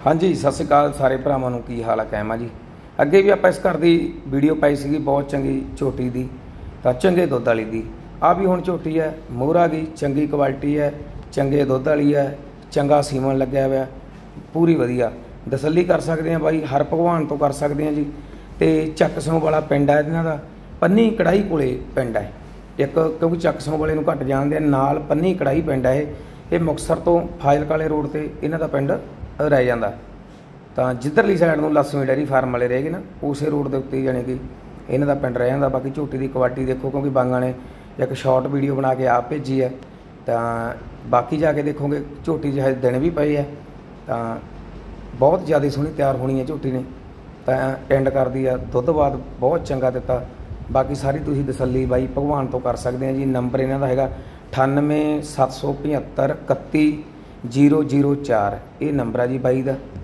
हाँ जी सत श्री अकाल सारे भरावां नूं की हाल है कैम आ जी। अगे भी आपां इस घर की वीडियो पाई सी बहुत चंगी झोटी दी तां चंगे दुध वाली दी। आ भी हुण झोटी है मोहर आ गई, चंगी क्वालिटी है, चंगे दुध वाली है, चंगा सीमन लग्या हुआ, पूरी वधिया तसल्ली कर सकते हैं बाई, हर भगवान तो कर सकते हैं जी। तो ਚੱਕ ਸਿੰਘ वाला पिंड है इन्हां दा, पन्नी कढ़ाई कोले पिंड है एक, क्योंकि ਚੱਕ ਸਿੰਘ वाले नूं घट जानते हैं। नाल पन्नी कढ़ाई पिंड है ये मुक्तसर तो फाजिलका वाले रोड से इन्हां दा पिंड रह जाता। तो जिधरली साइड में लक्ष्मी डेयरी फार्म वाले रहेगी ना, उस रोड के उत्ते जाने कि इन्हां दा पिंड रह जाता। बाकी झोटी की क्वालिटी देखो, क्योंकि बांगा ने एक शॉर्ट वीडियो बना के आप भेजी है, तो बाकी जाके देखोगे झोटी जो है दिन भी पे है, तो बहुत ज़्यादा सोहनी तैयार होनी है झोटी ने। तो एंड कर दी है दुध बाद बहुत चंगा दिता। बाकी सारी तुसीं तसल्ली बाई भगवान तो कर सकते हैं जी। नंबर इन्हां दा हैगा 98 775 31 004, ये नंबर है जी बाई दा।